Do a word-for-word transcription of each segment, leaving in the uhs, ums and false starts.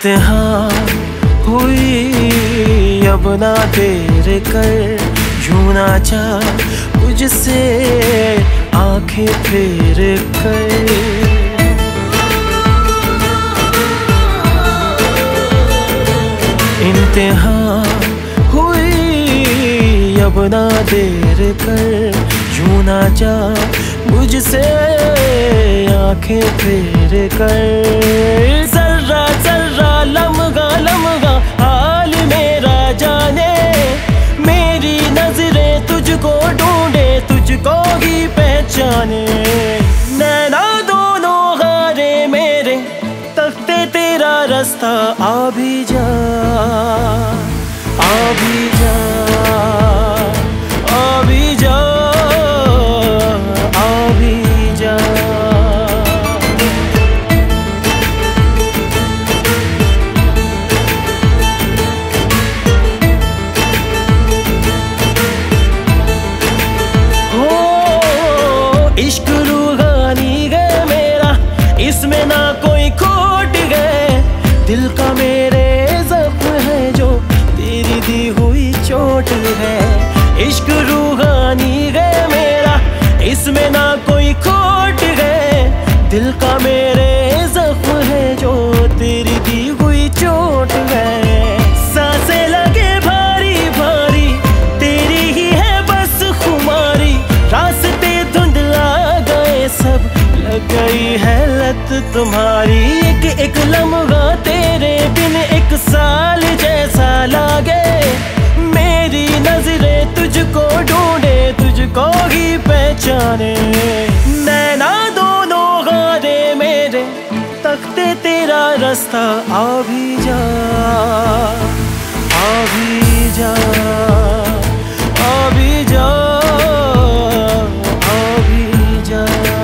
इंतहा हुई अब ना देर कर, यूं ना जा मुझसे आंखें फेर कर। इंतहा हुई अब ना देर कर, यूं ना जा मुझसे आंखें फेर कर। जर्रा जर्रा लम्हा लम्हा हाल मेरा जाने, मेरी नजरें तुझको ढूंढे तुझको ही पहचाने। नैना दोनों गारे मेरे तकते तेरा रास्ता, आ भी जा आ भी जा आ भी जा आ भी जा। इश्क रूहानी गए मेरा, इसमें ना कोई खोट गए। दिल का मेरे जख्म है जो तेरी दी हुई चोट है। इश्क रूहानी गए मेरा, इसमें ना कोई खोट गए। दिल का मेरे जख्म है जो तेरी दी हुई चोट है। सांसें लगे भारी भारी तेरी ही है बस खुमारी, रास्ते धुंधला गए सब लग गई है लत तुम्हारी। एक एक लम्हा तेरे बिन एक साल जैसा लागे, मेरी नजरें तुझको ढूंढे तुझको ही पहचाने। नैना दोनों गारे मेरे तकते तेरा रास्ता, आ भी जा आ भी जा आ भी जा आ भी जा।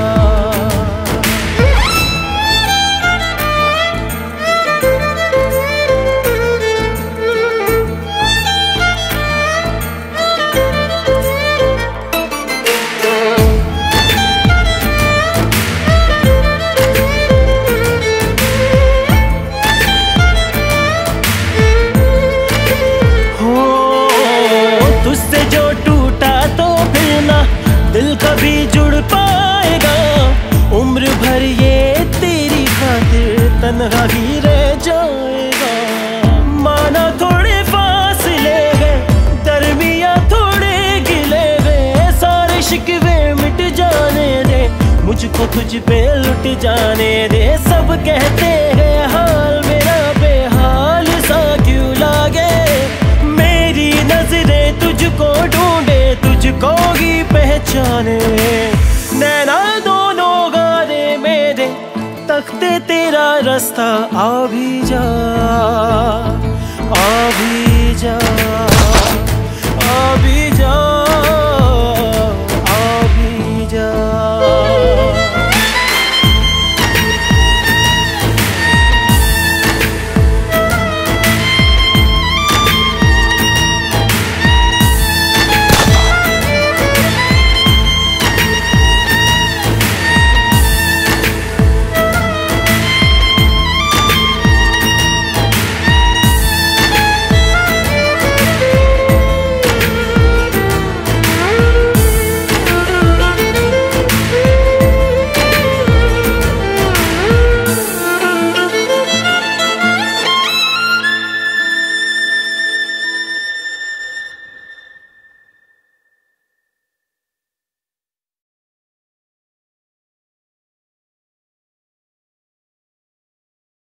तुझसे जो टूटा तो फिर ना दिल कभी जुड़ पाएगा। उम्र भर ये तेरी खातिर तन्हा ही रह जाएगा। माना थोड़े फासले गए, दरमिया थोड़े गिले गए। सारे शिकवे मिट जाने दे, मुझको तुझ पे लुट जाने दे। सब कहते हैं हाल मेरा बेहाल सा क्यों लागे, मेरी नजरें तुझको ढूंढे तुझको ही पहचाने। नैना दोनों गारे मेरे तकते तेरा रास्ता, आ भी जा आ भी